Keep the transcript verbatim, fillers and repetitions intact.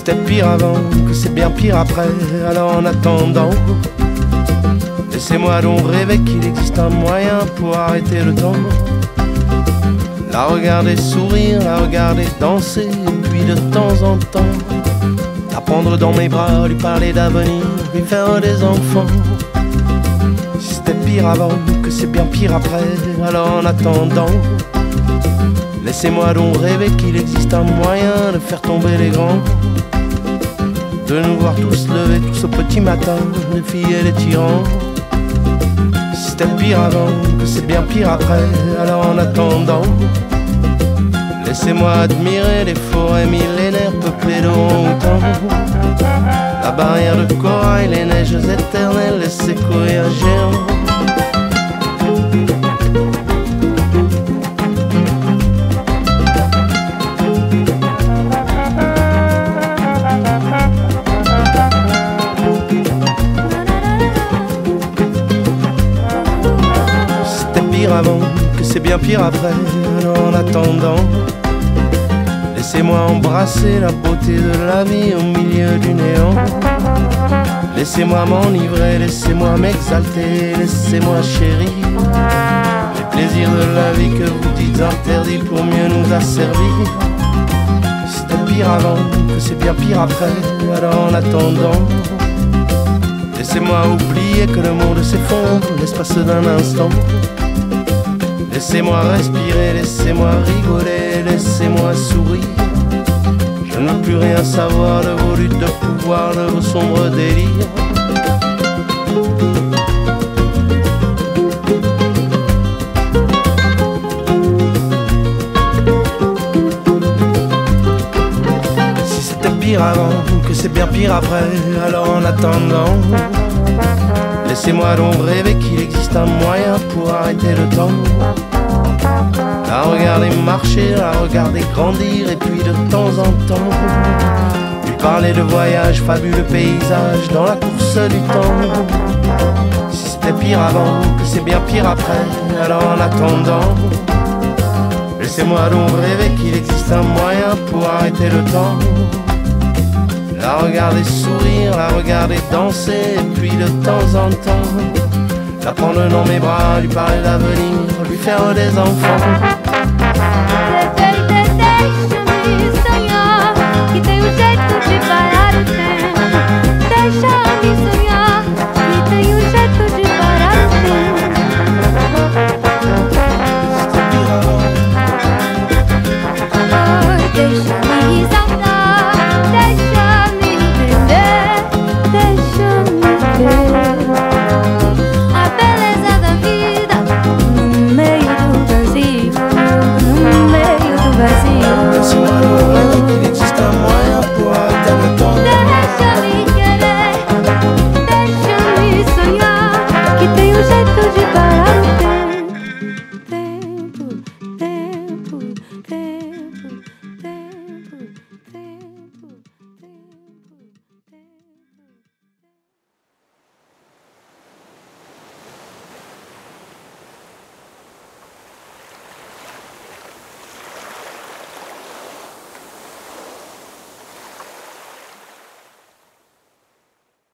c'était pire avant, que c'est bien pire après. Alors en attendant, laissez-moi donc rêver qu'il existe un moyen pour arrêter le temps. La regarder sourire, la regarder danser, et puis de temps en temps la prendre dans mes bras, lui parler d'avenir, lui faire des enfants. Si c'était pire avant, que c'est bien pire après. Alors en attendant, laissez-moi donc rêver qu'il existe un moyen de faire tomber les grands, de nous voir tous lever tous au petit matin, les filles et les tyrans. Si c'était pire avant, que c'est bien pire après. Alors en attendant, laissez-moi admirer les forêts millénaires peuplées d'orang-outans, la barrière de corail, les neiges éternelles, les séquoias géants. C'était pire avant, que c'est bien pire après. Alors en attendant, laissez-moi embrasser la beauté de la vie au milieu du néant. Laissez-moi m'enivrer, laissez-moi m'exalter, laissez-moi chérir les plaisirs de la vie que vous dites interdits pour mieux nous asservir. C'était pire avant, que c'est bien pire après. Alors en attendant, laissez-moi oublier que le monde s'effondre l'espace d'un instant. Laissez-moi respirer, laissez-moi rigoler, laissez-moi sourire. Je ne veux plus rien savoir de vos luttes de pouvoir, de vos sombres délires. Si c'était pire avant, que c'est bien pire après. Alors en attendant, laissez-moi donc rêver qu'il existe un moyen pour arrêter le temps. La regarder marcher, la regarder grandir, et puis de temps en temps lui parler de voyages, fabuleux paysages dans la course du temps. Si c'était pire avant, que c'est bien pire après. Alors en attendant, laissez-moi donc rêver qu'il existe un moyen pour arrêter le temps. La regarder sourire, la regarder danser, et puis de temps en temps la prendre dans mes bras, lui parler d'avenir, lui faire des enfants.